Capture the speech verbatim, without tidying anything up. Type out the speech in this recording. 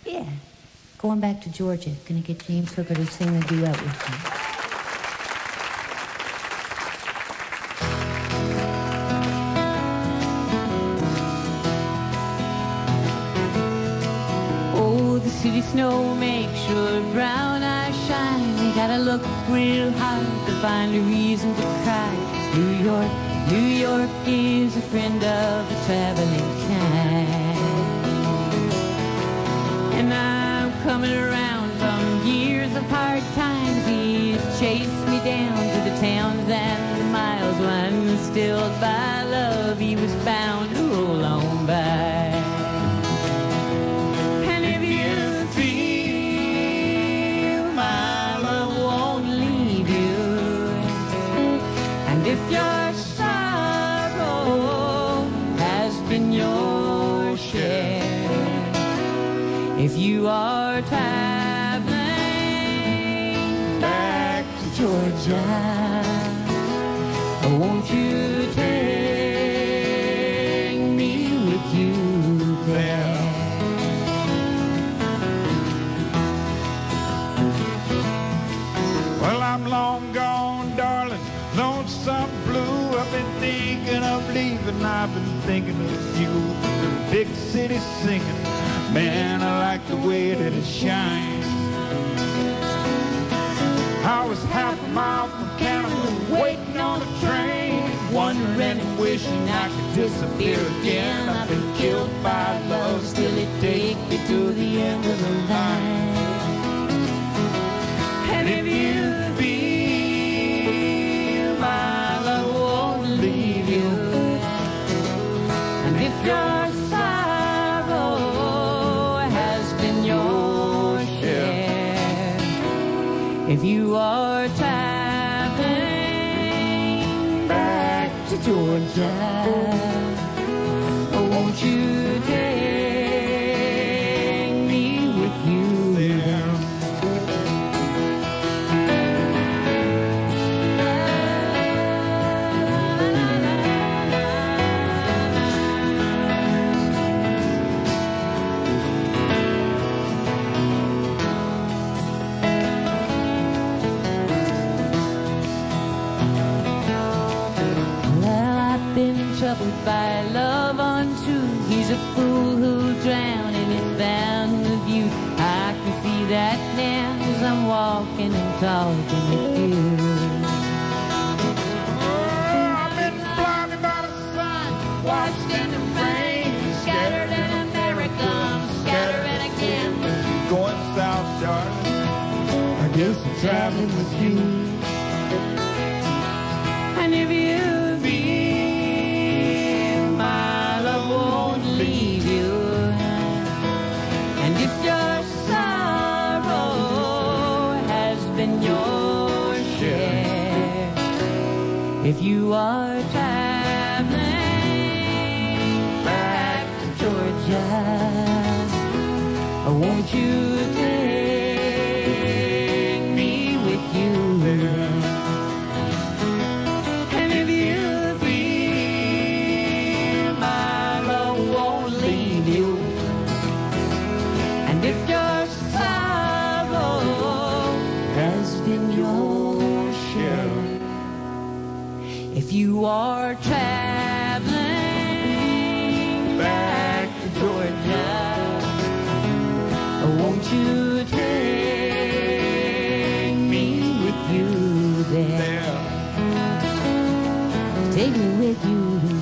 Yeah. Going back to Georgia. Gonna get James Hooker to sing a duet with me. Oh, the city snow makes your brown eyes shine. You gotta look real hard to find a reason to cry. New York, New York is a friend of the traveling kind. And I'm coming around from years of hard times. He's chased me down to the towns and the miles. When stilled by love, he was bound to roll on by. And if you feel my love won't leave you, and if your sorrow has been your share, if you are traveling back to Georgia, won't you take me with you there? Well, I'm long gone, darling, lonesome blue. I've been thinking of leaving. I've been thinking of you, the big city singing. Man, I like the way that it shines. I was half a mile from Canada, waiting on a train, wondering and wishing I could disappear again. I've been killed by love, still it take me to the end of the line. And if you feel my love won't leave you, and if your if you are traveling back to Georgia, won't you take me with you there? Troubled by love untrue, he's a fool who'll drown in his fountain of youth. I can see that now as I'm walking and talking with you. Oh, I've been blinded by the sun, washed in the rain, Scattered in America, I'm scattering again. going south, darling. I guess I'm traveling with you. And if you leave you, and if your sorrow has been your share, if you are traveling back to Georgia, won't you take me with you? If you are traveling back to Georgia, won't you take me with you there? Take me with you.